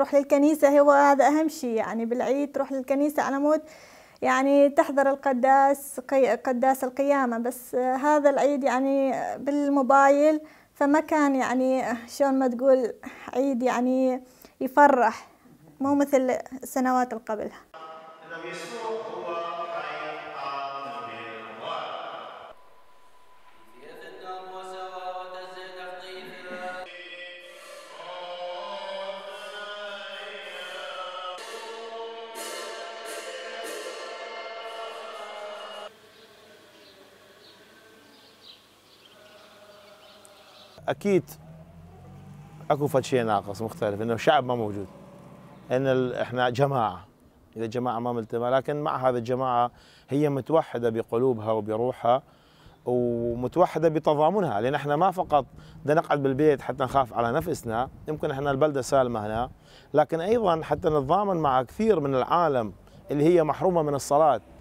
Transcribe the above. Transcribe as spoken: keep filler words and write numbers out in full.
تروح للكنيسة، هو هذا أهم شيء يعني بالعيد، تروح للكنيسة على مود يعني تحضر القداس قداس القيامة. بس هذا العيد يعني بالموبايل، فما كان يعني شلون ما تقول عيد يعني يفرح، مو مثل السنوات اللي قبلها. اكيد اكو فد شيء ناقص مختلف، انه الشعب ما موجود، ان احنا جماعه، اذا جماعه ما ملتمه، لكن مع هذه الجماعه هي متوحده بقلوبها وبروحها ومتوحده بتضامنها، لان احنا ما فقط بدنا نقعد بالبيت حتى نخاف على نفسنا، يمكن احنا البلده سالمه هنا، لكن ايضا حتى نتضامن مع كثير من العالم اللي هي محرومه من الصلاه.